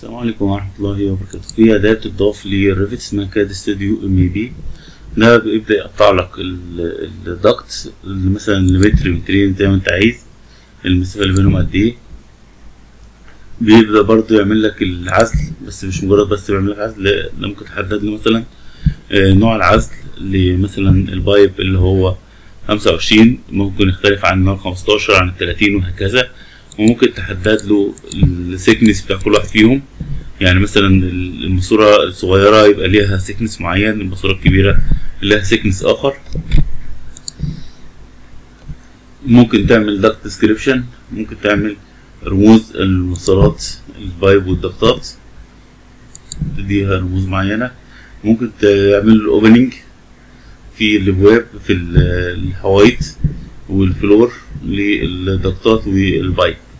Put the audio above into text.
السلام عليكم ورحمة الله وبركاته. في أداة بتضاف للريفت اسمها كاد ستوديو MAP. ده بيبدأ يقطع لك الضغط مثلا لمتر مترين زي ما انت عايز، المسافة اللي بينهم قد ايه. بيبدأ برضه يعمل لك العزل، بس مش مجرد بس بيعمل لك عزل، لا، ممكن تحدد له مثلا نوع العزل. لمثلا البايب اللي هو 25 ممكن يختلف عن نوع 15 عن 30 وهكذا. وممكن تحدد له السيكنس بتاع كل واحد فيهم، يعني مثلا الماسورة الصغيرة يبقى ليها سيكنس معين، الماسورة الكبيرة لها سيكنس آخر. ممكن تعمل داكت ديسكريبشن، ممكن تعمل رموز الموصلات البايب والضغطات، تديها رموز معينة. ممكن تعمل اوبننج في الابواب في الحوايط والفلور للضغطات والبايب.